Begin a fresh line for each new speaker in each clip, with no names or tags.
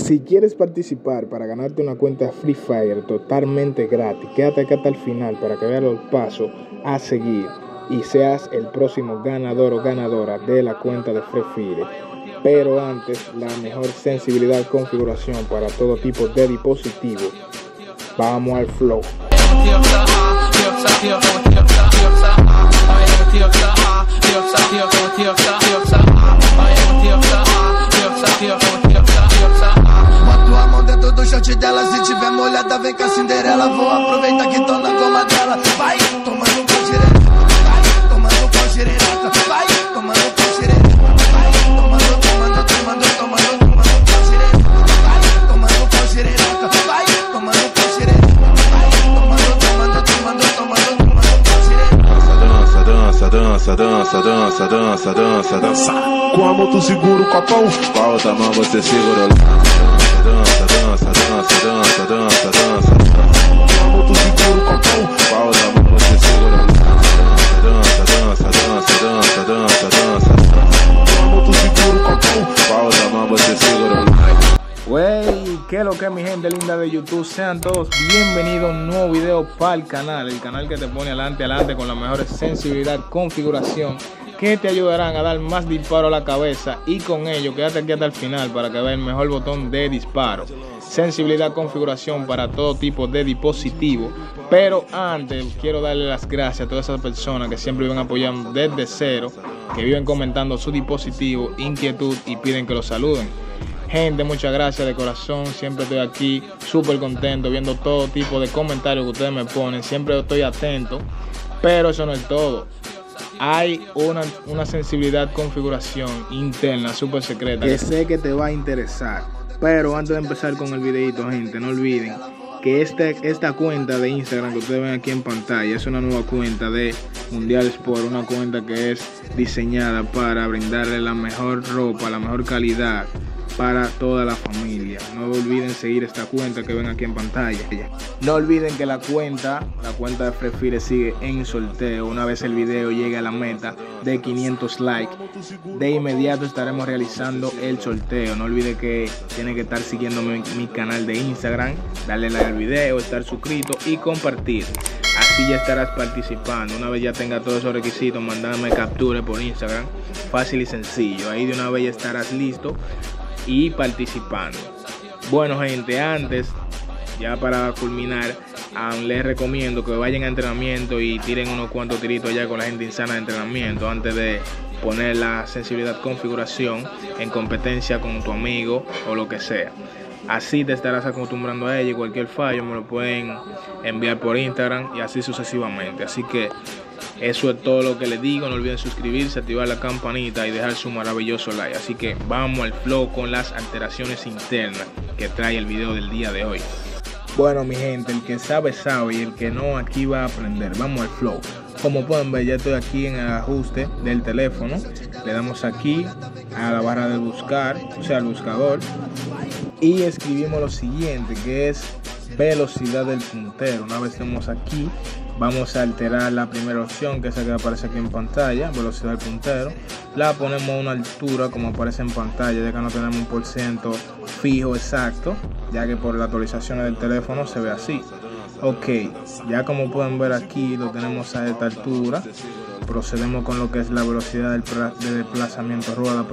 Si quieres participar para ganarte una cuenta de Free Fire totalmente gratis, quédate acá hasta el final para que veas los pasos a seguir y seas el próximo ganador o ganadora de la cuenta de Free Fire. Pero antes, la mejor sensibilidad y configuración para todo tipo de dispositivos. Vamos al flow.
Boto a mão dentro do short dela, se tiver molhada vem com a Cinderela. Vou aproveitar que tô na goma dela. Vai tomando com direita, vai tomando com direita, vai tomando com direita, vai tomando com direita, vai tomando com direita, vai tomando com direita, vai tomando com direita.
Dança. Com a mão tu segura o copão, com a outra mão você segura. Dança. Com a mão tu segura o copão, com a outra mão você segura. Dança. Com a mão tu segura o copão, com a outra mão você segura.
Wey, ¿qué es lo que es, mi gente linda de YouTube? Sean todos bienvenidos a un nuevo video para el canal que te pone adelante con la mejor sensibilidad, configuración, que te ayudarán a dar más disparo a la cabeza, y con ello quédate aquí hasta el final para que veas el mejor botón de disparo, sensibilidad, configuración para todo tipo de dispositivo. Pero antes quiero darle las gracias a todas esas personas que siempre viven apoyando desde cero, que viven comentando su dispositivo, inquietud y piden que los saluden. Gente, muchas gracias de corazón, siempre estoy aquí súper contento viendo todo tipo de comentarios que ustedes me ponen, siempre estoy atento, pero eso no es todo. Hay una sensibilidad, configuración interna súper secreta que sé que te va a interesar. Pero antes de empezar con el videito, gente, no olviden que esta cuenta de Instagram que ustedes ven aquí en pantalla es una nueva cuenta de Mundial Sport, una cuenta que es diseñada para brindarle la mejor ropa, la mejor calidad para toda la familia. No olviden seguir esta cuenta que ven aquí en pantalla. No olviden que la cuenta de Free Fire sigue en sorteo. Una vez el video llegue a la meta de 500 likes, de inmediato estaremos realizando el sorteo. No olviden que tienen que estar siguiéndome en mi canal de Instagram, darle like al video, estar suscrito y compartir. Así ya estarás participando. Una vez ya tenga todos esos requisitos, mandarme captura por Instagram, fácil y sencillo. Ahí de una vez ya estarás listo y participando. Bueno, gente, antes, ya para culminar, les recomiendo que vayan a entrenamiento y tiren unos cuantos tiritos allá con la gente insana de entrenamiento antes de poner la sensibilidad, configuración en competencia con tu amigo o lo que sea. Así te estarás acostumbrando a ella, y cualquier fallo me lo pueden enviar por Instagram y así sucesivamente. Así que eso es todo lo que les digo. No olviden suscribirse, activar la campanita y dejar su maravilloso like. Así que vamos al flow con las alteraciones internas que trae el video del día de hoy. Bueno, mi gente, el que sabe sabe, y el que no, aquí va a aprender. Vamos al flow. Como pueden ver, ya estoy aquí en el ajuste del teléfono. Le damos aquí a la barra de buscar, o sea, al buscador, y escribimos lo siguiente, que es velocidad del puntero. Una vez estemos aquí, vamos a alterar la primera opción, que es la que aparece aquí en pantalla, velocidad del puntero. La ponemos a una altura como aparece en pantalla, ya que no tenemos un % fijo exacto, ya que por las actualizaciones del teléfono se ve así. Ok, ya como pueden ver aquí lo tenemos a esta altura. Procedemos con lo que es la velocidad de desplazamiento rueda,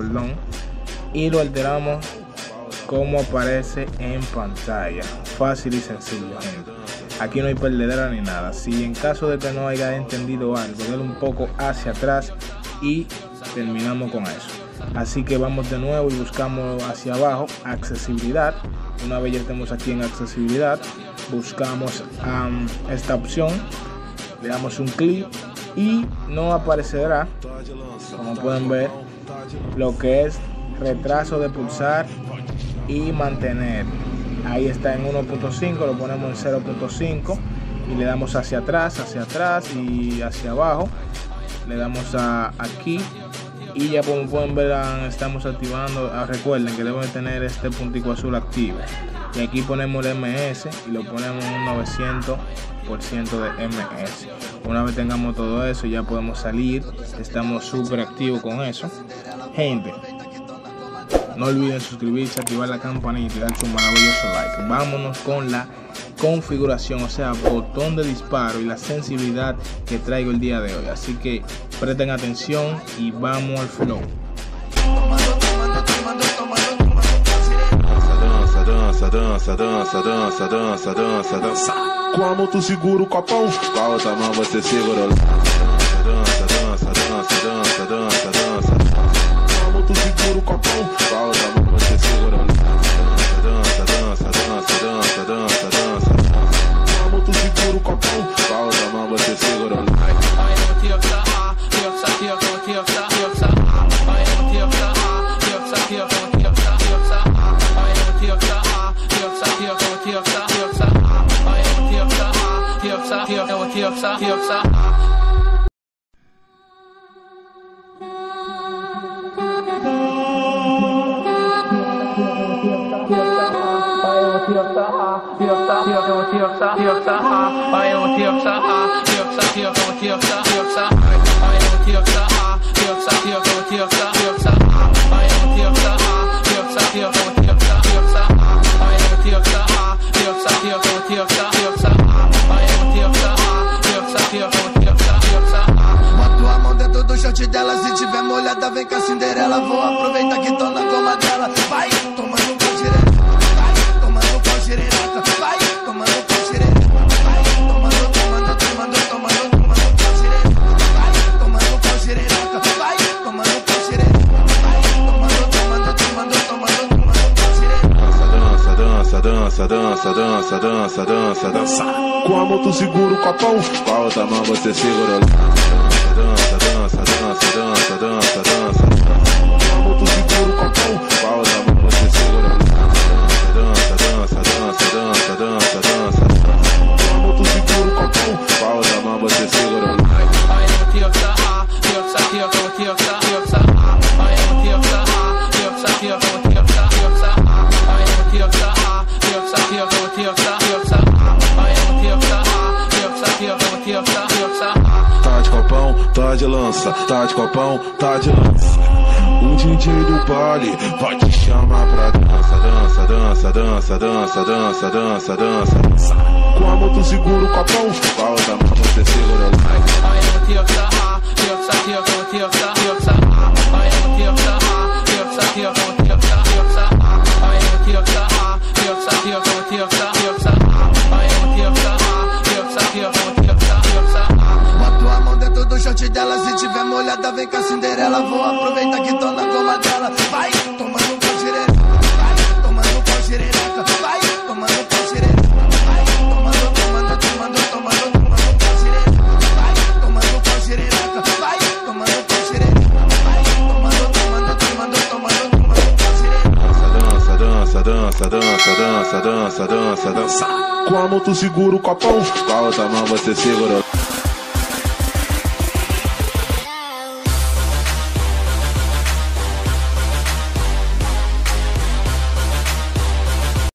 y lo alteramos como aparece en pantalla. Fácil y sencillo, gente. Aquí no hay perdedera ni nada. Si en caso de que no haya entendido algo, dale un poco hacia atrás y terminamos con eso. Así que vamos de nuevo y buscamos hacia abajo accesibilidad. Una vez ya estemos aquí en accesibilidad, buscamos esta opción, le damos un clic y nos aparecerá, como pueden ver, lo que es retraso de pulsar y mantener. Ahí está en 1.5, lo ponemos en 0.5 y le damos hacia atrás y hacia abajo. Le damos aquí y ya como pueden ver estamos activando. Recuerden que deben tener este puntico azul activo, y aquí ponemos el MS y lo ponemos en un 900% de MS. Una vez tengamos todo eso ya podemos salir. Estamos súper activos con eso, gente. No olviden suscribirse, activar la campanita y dar su maravilloso like. Vámonos con la configuración, o sea, botón de disparo y la sensibilidad que traigo el día de hoy. Así que presten atención y vamos al flow.
Dança, dança, dança, dança, dança, dança, dança. Com a mão tu segura o copão, com a outra mão você segura o dança, dança, dança, dança, dança, dança. Com a mão tu segura o copão, com a outra mão você segura o dança, dança, dança, dança, dança, dança. Com a mão tu segura o copão, com a outra mão você segura o
Bota a mão dentro do short dela, se tiver molhada vem com a Cinderela. Vou aproveitar que tô na goma dela. Vai tomando pau direto, vai tomando pau direto, vai tomando pau direto, vai tomando pau direto, vai tomando pau direto, vai tomando pau direto, vai tomando pau direto.
Dança, dança, dança, dança, dança, dança, dança. Com a mão tu segura o copão, com a outra mão você segura o dança, dança, dança, dança, dança, dança. Com a mão tu segura o copão, com a outra mão você segura o dança, dança, dança, dança, dança, dança. Com a mão tu segura o copão, com a outra mão você segura o tá de copão, tá de lança, tá de copão, tá de lança. O DJ do baile vai te chamar pra dança, dança, dança, dança, dança, dança, dança, dança, dança. Com a mão tu segura o copão, com a outra mão você segura o
Bota a mão dentro do short dela, se tiver molhada vem com a Cinderela. Vou aproveitar que tô na goma dela. Vai tomando pau direto, vai tomando pau direto, vai tomando pau direto, vai tomando pau direto, vai tomando pau direto, vai tomando pau direto, vai tomando pau direto.
dança, dança, dança, dança, dança, dança, dança. Com a mão tu segura o copão, com a outra mão você segura o